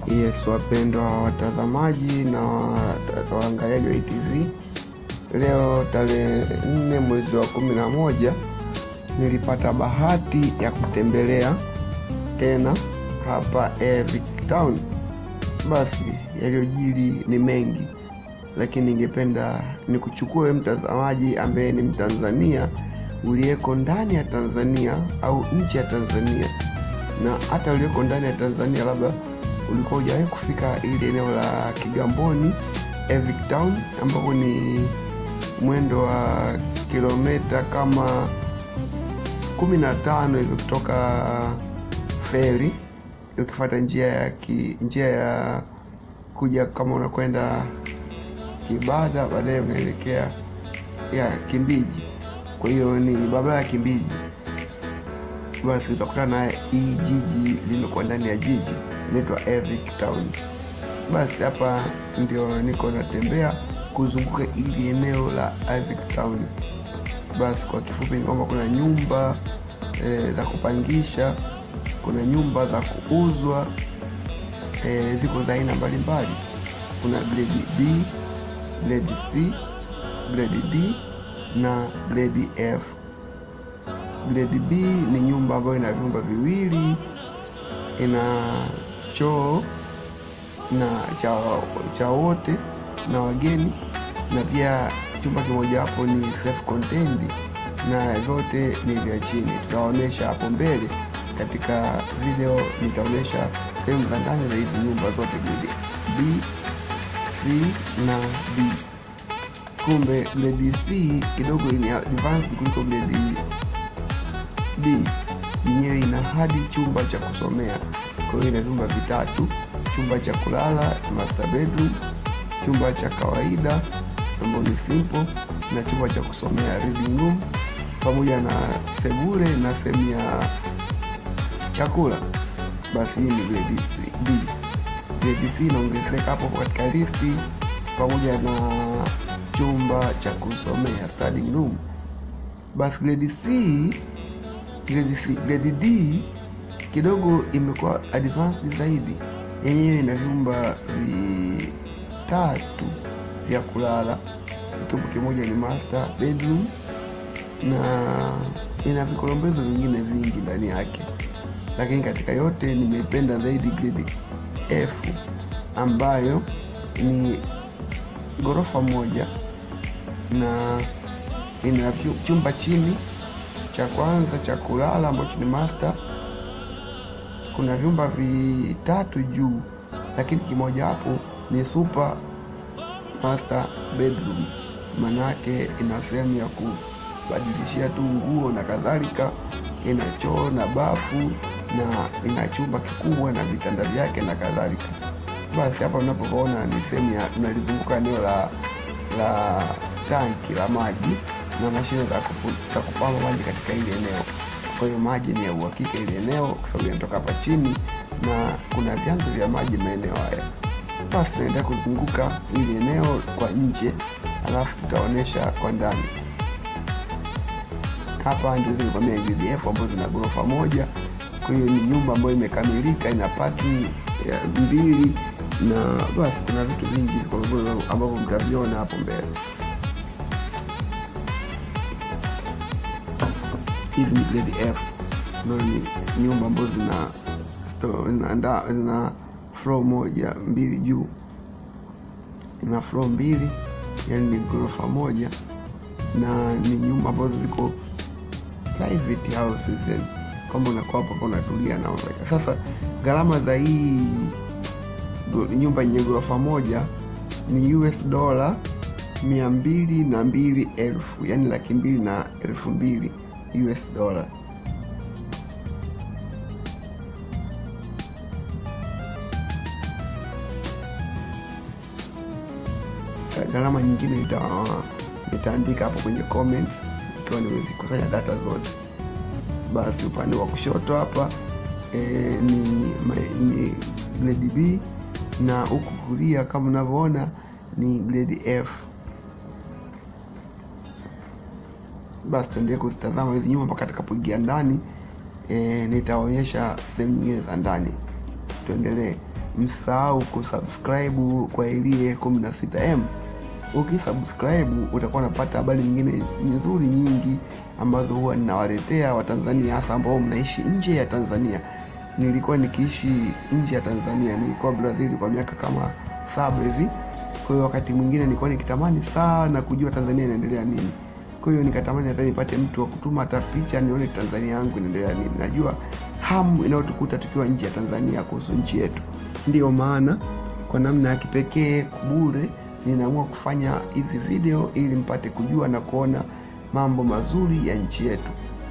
Yes, wapendwa watazamaji na waangaliaji wa ITV. Leo tarehe 4 mwezi wa 11 nilipata bahati ya kutembelea tena hapa Evic Town. Basi yaliyojiri ni mengi, lakini ningependa nikuchukue mtazamaji ambaye ni Mtanzania uliyeko ndani ya Tanzania au nje ya Tanzania, na hata uliyeko ndani ya Tanzania labda ulikuwa hujawahi kufika ile eneo la Kigamboni Evic Town, ambapo ni mwendo wa kilomita kama 15 hivi kutoka feri, ukifuata njia ya kuja kama unakwenda Kibada, baadaye unaelekea Kimbiji. Kwa hiyo ni barabara ya Kimbiji. Basi utakutana na hii jiji limekuwa ndani ya jiji inaitwa Evic Town. Basi hapa ndio niko natembea kuzunguka ili eneo la Evic Town. Basi kwa kifupi ni kwamba kuna nyumba za kupangisha, kuna nyumba za kuuzwa, ziko za aina mbalimbali. Kuna grade B, grade C, grade D na grade F. Grade B ni nyumba ambayo ina vyumba viwili, ina choo na cha wote na wageni, na pia chumba kimoja hapo ni self contained, na zote ni vya chini. Tutaonyesha hapo mbele katika video, nitaonyesha sehemu za ndani za hizi nyumba zote, grade B, C na D. Kumbe grade C kidogo ni advanced kuliko grade B. Yenyewe ina hadi chumba cha kusomea. Kwa hiyo ina vyumba vitatu: chumba cha kulala master bedroom, chumba cha kawaida ambayo ni simple, na chumba cha kusomea reading room, pamoja na sebule na sehemu ya chakula. Basi hii ni grade B. Grade C inaongezeka hapo katika listi, pamoja na chumba cha kusomea study room. Basi grade D kidogo imekuwa advanced zaidi. Yenyewe ina vyumba vitatu vya kulala, chumba kimoja ni master bedroom, na ina vikolombezo vingine vingi ndani yake. Lakini katika yote nimependa zaidi grade F, ambayo ni ghorofa moja na ina chumba chini cha kwanza cha kulala ambacho ni master. Kuna vyumba vitatu juu, lakini kimoja hapo ni super master bedroom. Manake ina sehemu ya kubadilishia tu nguo na kadhalika, ina choo na bafu, na ina chumba kikubwa na vitanda vyake na kadhalika. Basi hapa unapoona ni sehemu ya tunalizunguka eneo la tanki la maji na mashine za kupamba maji katika ile eneo. Kwa hiyo maji ni ya uhakika ile eneo, kwa sababu yanatoka hapa chini na kuna vyanzo vya maji maeneo haya. Basi tunaendelea kuzunguka ile eneo kwa nje, alafu tutaonesha kwa ndani. Hapa ndio zilikwambia grade F ambazo zina ghorofa moja. Kwa hiyo ni nyumba ambayo imekamilika, ina parking mbili, na basi kuna vitu vingi ambavyo mtaviona hapo mbele. Hizi ni grade F, ni nyumba ambazo zina floor moja, mbili juu, ina floor mbili, yani ni ghorofa moja, na ni nyumba ambazo ziko private houses, yani kwamba unakuwa hapo unatulia na unaweka. Sasa gharama za hii nyumba yenye ghorofa moja ni US dola 202,000, yani 202,000 US dola. Gharama nyingine nitaandika hapo kwenye comments ikiwa nimezikusanya data zote. Basi upande wa kushoto hapa ni grade B, na huku kulia kama unavyoona ni grade F. Basi tuendelee kuzitazama hizi nyumba mpaka tutakapoingia ndani. Nitaonyesha sehemu nyingine za ndani. Tuendelee. msahau kusubscribe kwa ile 16M. Ukisubscribe utakuwa unapata habari nyingine nzuri nyingi ambazo huwa ninawaletea Watanzania, hasa ambao mnaishi nje ya Tanzania. Nilikuwa nikiishi nje ya Tanzania, nilikuwa Brazil kwa miaka kama 7 hivi. Kwa hiyo wakati mwingine nilikuwa nikitamani sana kujua Tanzania inaendelea nini. Kwa hiyo nikatamani hata nipate mtu wa kutuma hata picha nione Tanzania yangu inaendelea nini. Najua hamu inayotukuta tukiwa nje ya Tanzania kuhusu nchi yetu. Ndio maana kwa namna ya kipekee bure ninaamua kufanya hizi video ili mpate kujua na kuona mambo mazuri ya nchi yetu.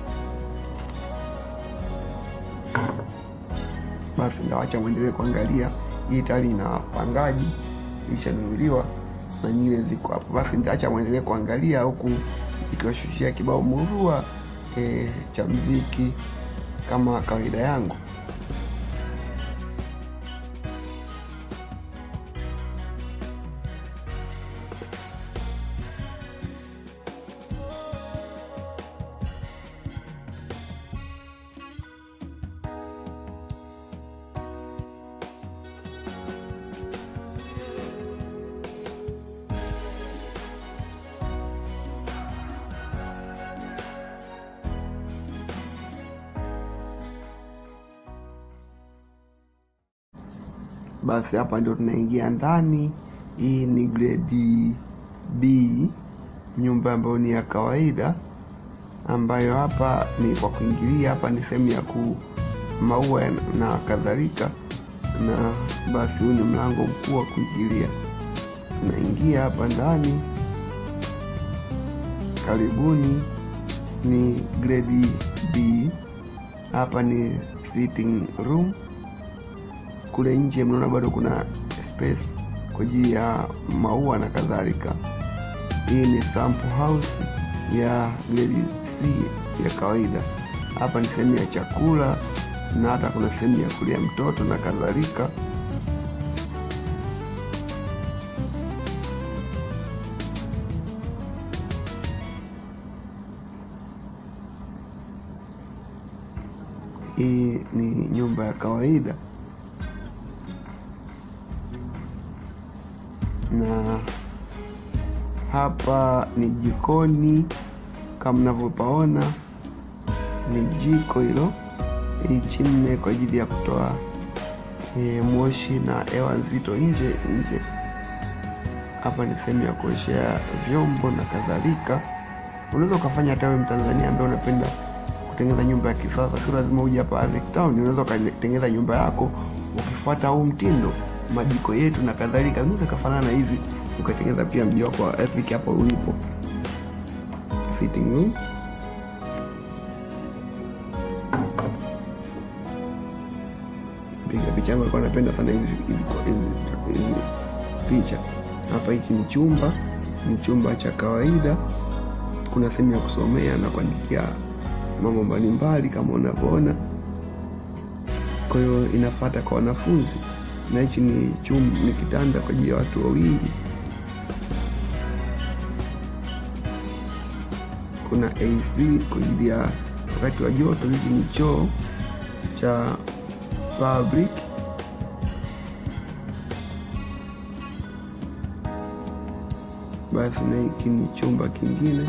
Basi ndawacha muendelee kuangalia. Hii tayari ina pangaji, ilishanunuliwa na nyingine ziko hapo. Basi nitaacha muendelee kuangalia huku ikiwashushia kibao murua cha muziki kama kawaida yangu. Basi hapa ndio tunaingia ndani. Hii ni grade B, nyumba ambayo ni ya kawaida, ambayo hapa ni kwa kuingilia. Hapa ni sehemu ya maua na kadhalika, na basi huu ni mlango mkuu wa kuingilia. Tunaingia hapa ndani. Karibuni, ni grade B. Hapa ni sitting room. Kule nje mnaona bado kuna space kwa ajili ya maua na kadhalika. Hii ni sample house ya grade C ya kawaida. Hapa ni sehemu ya chakula na hata kuna sehemu ya kulia mtoto na kadhalika. Hii ni nyumba ya kawaida, na hapa ni jikoni kama mnavyopaona. Ni jiko hilo, hii chimney kwa ajili ya kutoa moshi na hewa nzito nje. Hapa ni sehemu ya kuoshea vyombo na kadhalika. Unaweza ukafanya hata wewe Mtanzania ambaye unapenda kutengeneza nyumba ya kisasa. Sio lazima uje hapa Avic Town, unaweza kutengeneza nyumba yako ukifuata huu mtindo, majiko yetu na kadhalika. Unaweza kufanana hivi ukatengeneza pia mji wako wa Avic hapo ulipo. Sitting room. Picha yangu alikuwa anapenda sana hizi picha. Hapa hichi ni chumba cha kawaida. Kuna sehemu ya kusomea na kuandikia mambo mbalimbali kama unavyoona. Kwa hiyo inafuata kwa wanafunzi. Na hichi ni kitanda kwa ajili ya watu wawili. Kuna AC kwa ajili ya wakati wa joto. Hichi ni choo cha public. Basi na hiki ni chumba kingine.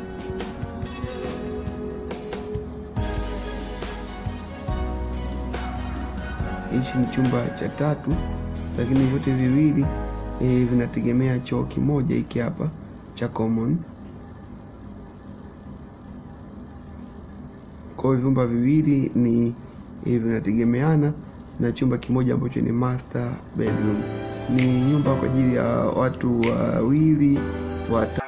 Hichi ni chumba cha tatu, lakini vyote viwili vinategemea choo kimoja hiki hapa cha common. Kwa hiyo vyumba viwili ni vinategemeana, na chumba kimoja ambacho ni master bedroom. Ni nyumba kwa ajili ya watu wawili watatu.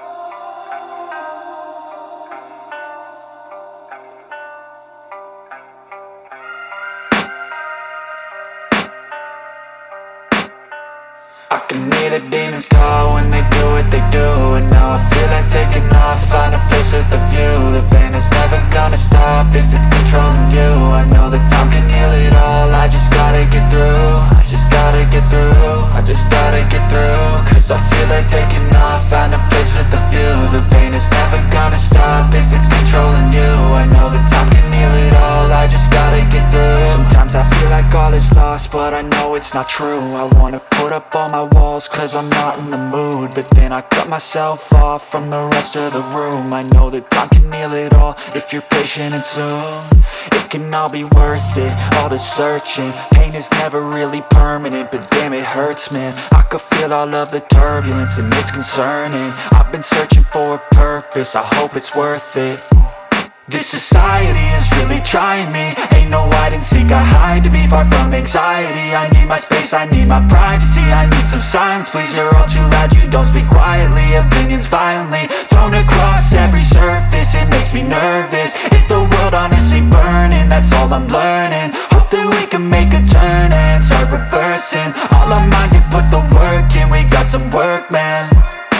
I can hear the demons call when they do what they do, and now I feel like taking off, find a place with a view. The pain is never gonna stop if it's controlling you. I know that time can heal it all, I just gotta get through. I just gotta get through, I just gotta get through. Cause I feel like taking off, find a place with a view. The pain is never gonna stop if it's controlling you. I know that time can heal it all, I just gotta get through. Sometimes I feel like all is lost, but but I know it's not true. I wanna put up all my walls cause I'm not in the mood, but then I cut myself off from the rest of the room. I know that time can heal it all if you're patient and soon it can all be worth it, all the searching. Pain is never really permanent, but damn it hurts, man. I could feel all of the turbulence and it's concerning. I've been searching for a purpose, I hope it's worth it. This society is really trying me. Ain't no hide and seek, I hide to be far from anxiety. I need my space, I need my privacy. I need some silence, please, you're all too loud. You don't speak quietly, opinions violently thrown across every surface. It makes me nervous. Is the world honestly burning? That's all I'm learning. Hope that we can make a turn and start reversing all our minds and put the work in. We got some work, man.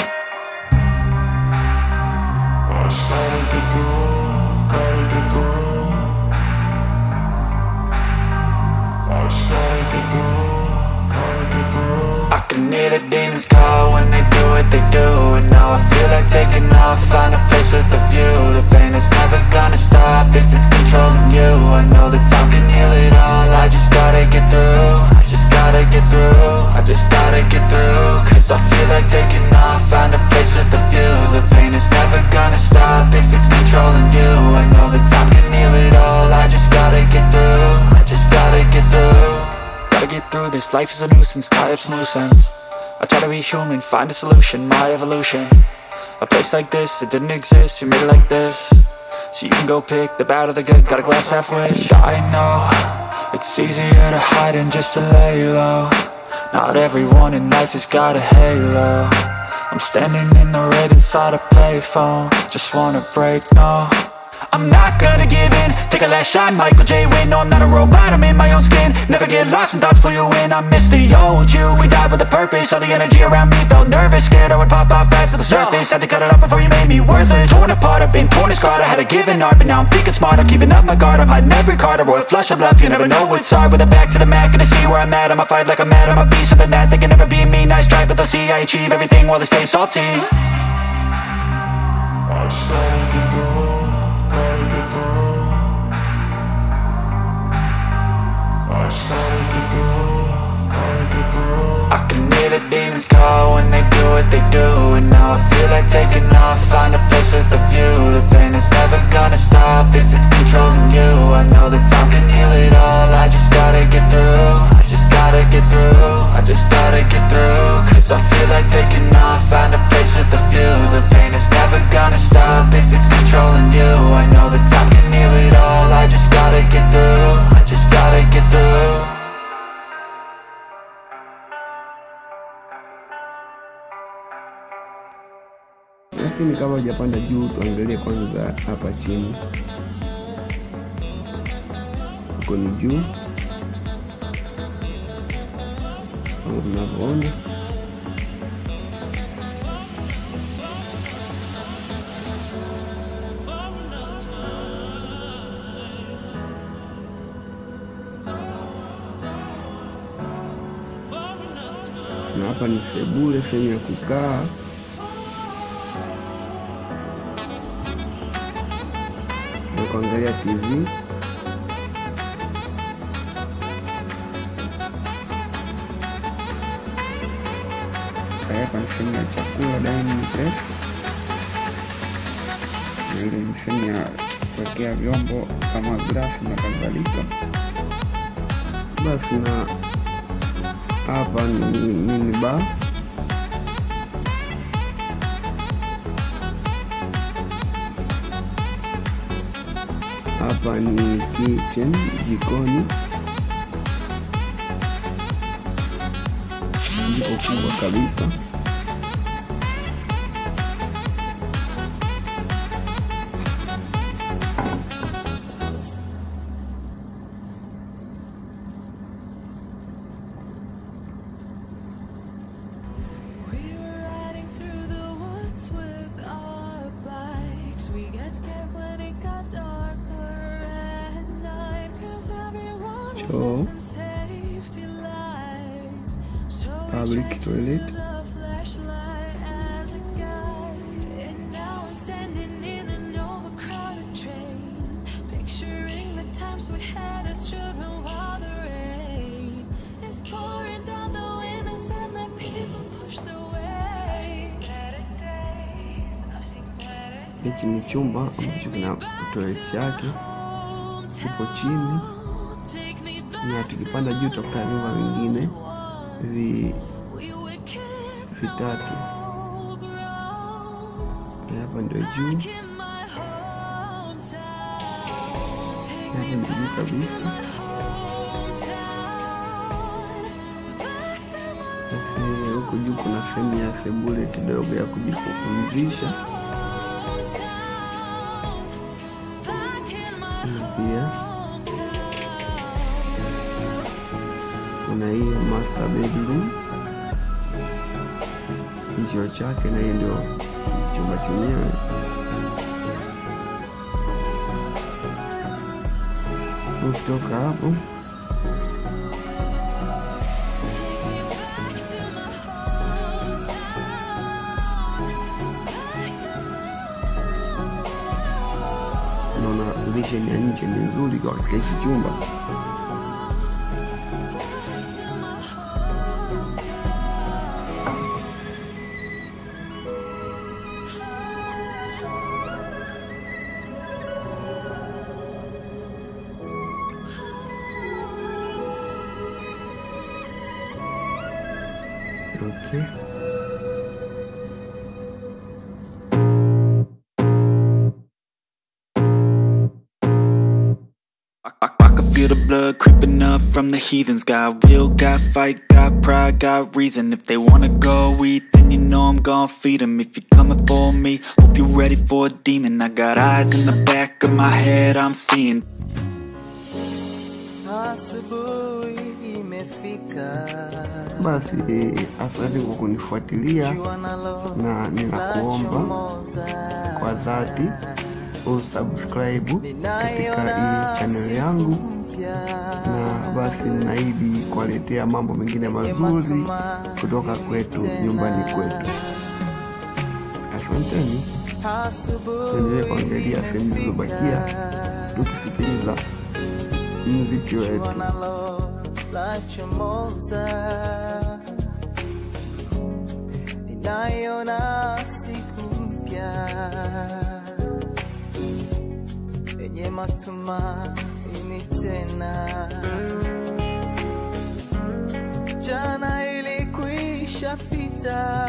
I can hear the demons call when they do what they do, and now I feel like taking off, find a place with a view. The pain is never gonna stop if it's controlling you. I know that time can heal it all, I just gotta get through. I just gotta get through, I just gotta get through. Cause I feel like taking off, find a place with a view. The pain is never gonna stop if it's controlling you. I know that time can heal it all, I just gotta get through. I just gotta get through. Gotta get through this, life is a nuisance, tie up some loose ends. I try to be human, find a solution, my evolution. A place like this, it didn't exist, we made it like this. So you can go pick the bad or the good, got a glass half wish. I know, it's easier to hide than just to lay low. Not everyone in life has got a halo. I'm standing in the red inside a payphone, just wanna break, no. I'm not gonna give in, take a last shot, Michael J. Win. No, I'm not a robot, I'm in my own skin. Never get lost when thoughts pull you in. I miss the old you, we died with a purpose. All the energy around me felt nervous, scared I would pop out fast to the surface. Had to cut it off before you made me worthless. Torn apart, I've been torn and scarred. I had a given art, but now I'm thinking smart. I'm keeping up my guard, I'm hiding every card. A royal flush of love, you never know what's hard. With a back to the mat, gonna see where I'm at. I'ma fight like I'm mad, I'ma be something that they can never be me. Nice try, but they'll see I achieve everything while they stay salty. I can hear the demons call when they do what they do, and now I feel like taking off, find a place with a view. The pain is never gonna stop if it's controlling you. I know that time can heal it all, I just gotta get through. I just gotta get through, I just gotta get through. Cause I feel like taking off, find a place with a view. The pain is never gonna stop if it's controlling you. I know that time can heal it all, I just gotta get through. I just gotta get through. Lakini kama hujapanda juu, tuangalie kwanza hapa chini. Huko ni juu, kama tunavyoona. Na hapa ni sebule, sehemu ya kukaa. Kuangalia TV. Hapa ni sehemu ya chakula, dining place. Na ile ni sehemu ya kuwekea vyombo kama glasi na kadhalika. Basi na hapa ni mini bar. Hapa ni kitchen, jikoni. Jiko kubwa kabisa. So, public toilet. Hichi ni chumba ambacho kina toilet yake kipo chini, na tukipanda juu tutakuta vyumba vingine vitatu. Hapa ndio juu, hapa ndio juu kabisa. Sasa huko juu kuna sehemu ya sebule kidogo ya kujipumzisha. Pia kuna hii master bedroom, choo chake, na hii ndio chumba chenyewe. Kutoka hapo naona vision ya nje ni nzuri kwa hichi chumba. Okay. I can feel the blood creeping up from the heathens. Got will, got fight, got pride, got reason. If they wanna go eat, then you know I'm gon' feed them. If you're coming for me, hope you're ready for a demon. I got eyes in the back of my head, I'm seeing. Basi asante kwa kunifuatilia, na ninakuomba kwa dhati usubscribe katika hii channel yangu, na basi ninaahidi kuwaletea mambo mengine mazuri kutoka kwetu nyumbani kwetu. Asanteni. Tuendelee kuangalia sehemu zilizobakia tukisikiliza muziki wetu. Ninaiona siku mpya yenye matumaini tena. Jana ilikwisha pita,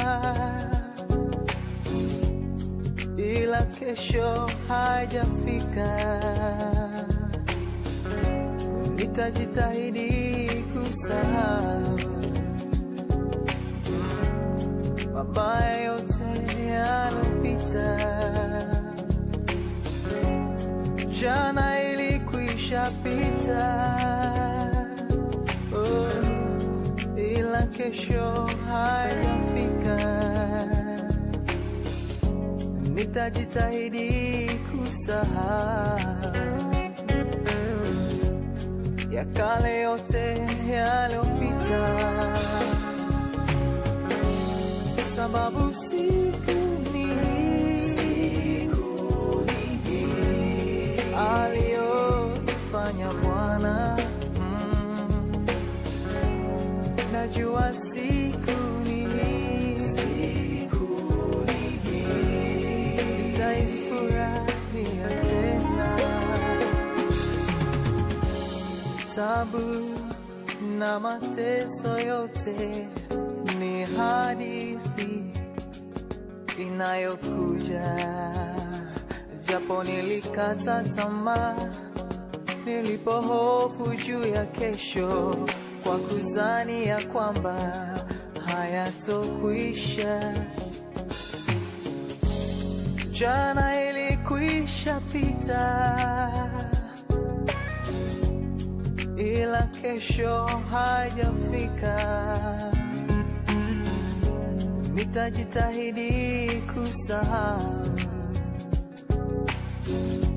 ila kesho haijafika. Nitajitahidi kusahau mabaya yote yalopita. Jana ilikwisha pita, ila kesho haijafika. Nitajitahidi kusahau ya kale yote yalopita, sababu siku ni aliyofanya Bwana. Najua siku ni nitaifurahia tena. Tabu na mateso yote ni hadithi inayokuja. Japo nilikata tamaa nilipohofu juu ya kesho, kwa kuzani ya kwamba hayatokwisha. Jana ilikwisha pita, ila kesho haijafika. Nitajitahidi kusahau